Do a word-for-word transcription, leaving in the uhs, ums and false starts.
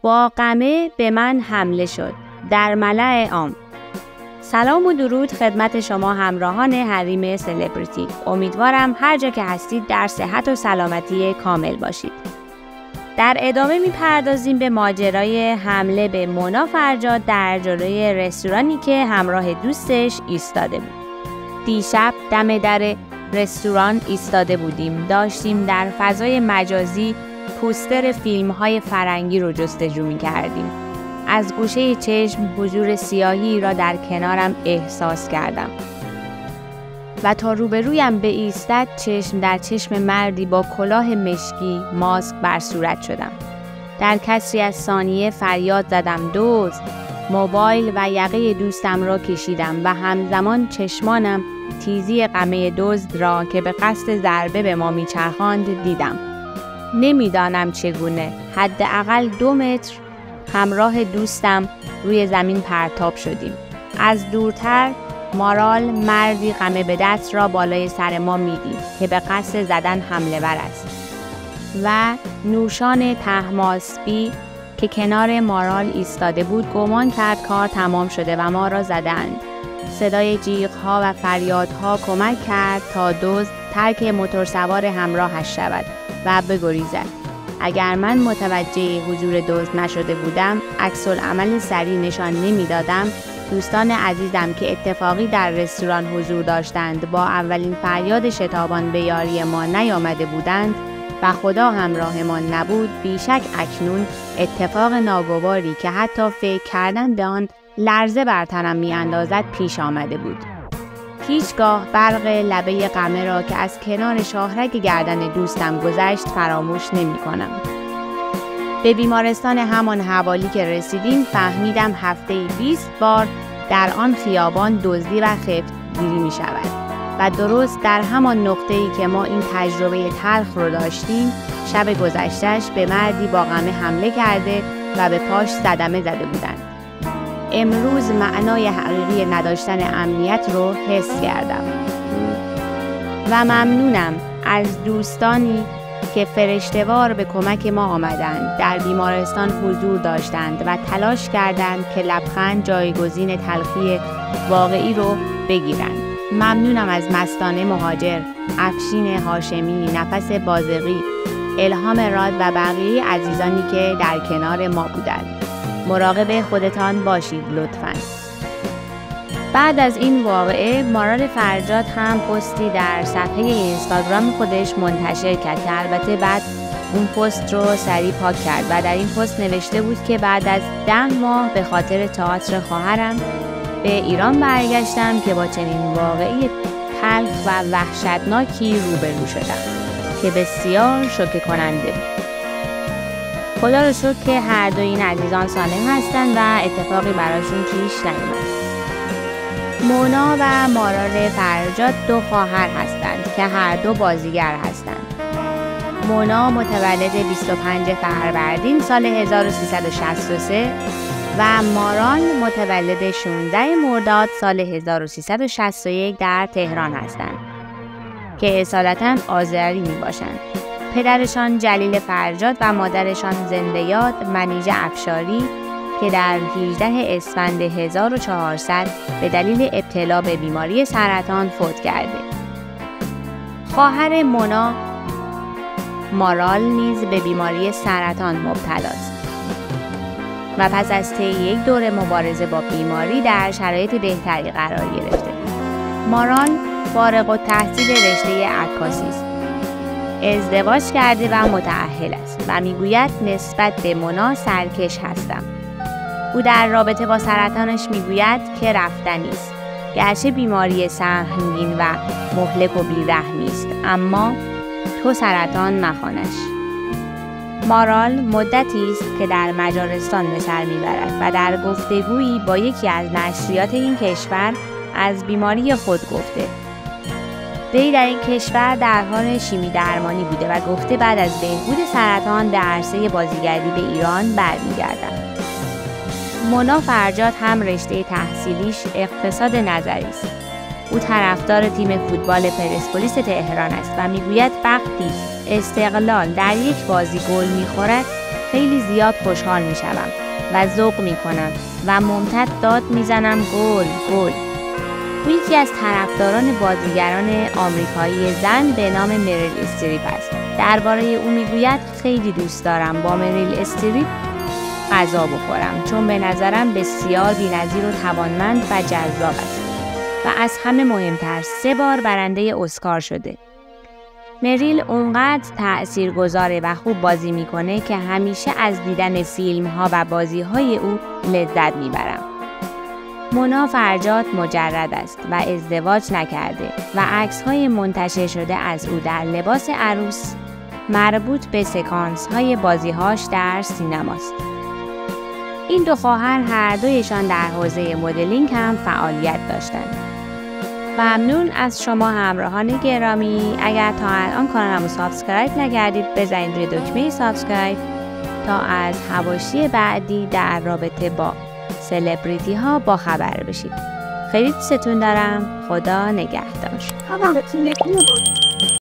با قمه به من حمله شد در ملأ عام. سلام و درود خدمت شما همراهان حریم سلبریتی. امیدوارم هر جا که هستید در صحت و سلامتی کامل باشید. در ادامه میپردازیم به ماجرای حمله به مونا فرجاد در جلوی رستورانی که همراه دوستش ایستاده بود. دیشب دم در رستوران ایستاده بودیم. داشتیم در فضای مجازی پوستر فیلم‌های فرنگی رو جستجو می‌کردیم. از گوشه چشم حضور سیاهی را در کنارم احساس کردم و تا روبرویم بایستد چشم در چشم مردی با کلاه مشکی ماسک بر صورت شدم. در کسری از ثانیه فریاد زدم دزد. موبایل و یقه دوستم را کشیدم و همزمان چشمانم تیزی قمه دزد را که به قصد ضربه به ما میچرخاند دیدم. نمیدانم چگونه حداقل دو متر همراه دوستم روی زمین پرتاب شدیم. از دورتر مارال مردی قمه به دست را بالای سر ما میدید که به قصد زدن حمله ور است و نوشان طهماسبی که کنار مارال ایستاده بود گمان کرد کار تمام شده و ما را زدند. صدای جیغ‌ها و فریادها کمک کرد تا دزد ترک موتور سوار همراهش شود و بگریزد. اگر من متوجه حضور دزد نشده بودم، عکس‌العمل سریع نشان نمی‌دادم، دوستان عزیزم که اتفاقی در رستوران حضور داشتند با اولین فریاد شتابان به یاری ما نیامده بودند و خدا همراهمان نبود، بیشک اکنون اتفاق ناگواری که حتی فکر کردن به آن لرزه بر تنم می‌اندازد پیش آمده بود. هیچگاه برق لبه قمه را که از کنار شاهرگ گردن دوستم گذشت فراموش نمی کنم. به بیمارستان همان حوالی که رسیدیم فهمیدم هفته بیست بار در آن خیابان دزدی و خفتگیری می شود و درست در همان نقطه‌ای که ما این تجربه تلخ رو داشتیم شب گذشته‌اش به مردی با قمه حمله کرده و به پاش صدمه زده بودند. امروز معنای حقیقی نداشتن امنیت رو حس کردم و ممنونم از دوستانی که فرشته‌وار به کمک ما آمدند، در بیمارستان حضور داشتند و تلاش کردند که لبخند جایگزین تلخی واقعی رو بگیرند. ممنونم از مستانه مهاجر، افشین هاشمی، نفس بازقی، الهام راد و بقیه عزیزانی که در کنار ما بودند. مراقب خودتان باشید لطفاً. بعد از این واقعه مارال فرجاد هم پستی در صفحه اینستاگرام خودش منتشر کرد که البته بعد اون پست رو سریع پاک کرد و در این پست نوشته بود که بعد از ده ماه به خاطر تئاتر خواهرم به ایران برگشتم که با چنین واقعی تلخ و وحشتناکی روبرو شدم که بسیار شوکه کننده بود. خدا رو شکر که هر دو این عزیزان سالم هستند و اتفاقی براشون پیش نیامد. مونا و مارال فرجاد دو خواهر هستند که هر دو بازیگر هستند. مونا متولد بیست و پنجم فروردین سال هزار و سیصد و شصت و سه و مارال متولد شانزدهم مرداد سال هزار و سیصد و شصت و یک در تهران هستند که اصالتاً آذری می باشند. پدرشان جلیل فرجاد و مادرشان زنده‌یاد منیژه افشاری که در هجدهم اسفند هزار و چهارصد به دلیل ابتلا به بیماری سرطان فوت کرده. خواهر مونا مارال نیز به بیماری سرطان مبتلاست و پس از طی یک دوره مبارزه با بیماری در شرایط بهتری قرار گرفته. مارال فارغ التحصیل رشته عکاسی است. ازدواج کرده و متأهل است و میگوید نسبت به مونا سرکش هستم. او در رابطه با سرطانش میگوید که رفتنی است. گرچه بیماری سهمگین و مهلک و بی‌رحمی است، اما تو سرطان مخوانش. مارال مدتی است که در مجارستان به سر میبرد و در گفتگویی با یکی از نشریات این کشور از بیماری خود گفته. وی در این کشور در حال شیمی درمانی بوده و گفته بعد از بهبود سرطان به عرصه بازیگری به ایران برمیگردد. مونا فرجاد هم رشته تحصیلیش اقتصاد نظری است. او طرفدار تیم فوتبال پرسپولیس تهران است و میگوید وقتی استقلال در یک بازی گل میخورد خیلی زیاد خوشحال می شوم و ذوق می کنم و ممتد داد می زنم گل گل. او یکی از طرفداران بازیگران آمریکایی زن به نام مریل استریپ است. درباره او میگوید خیلی دوست دارم با مریل استریپ غذا بخورم چون به نظرم بسیار بی‌نظیر و توانمند و جذاب است و از همه مهمتر سه بار برنده اسکار شده. مریل اونقدر تأثیرگذاره و خوب بازی میکنه که همیشه از دیدن فیلم ها و بازی های او لذت میبرم. مونا فرجاد مجرد است و ازدواج نکرده و عکس‌های منتشر شده از او در لباس عروس مربوط به سکانس‌های بازی‌هاش در سینماست. این دو خواهر هر دویشان در حوزه مدلینگ هم فعالیت داشتند. ممنون از شما همراهان گرامی. اگر تا الان کانالمو سابسکرایب نکردید بزنید روی دکمه سابسکرایب تا از حواشی بعدی در رابطه با سلبریتی ها با خبر بشید. خیلی دوستتون دارم. خدا نگهدار.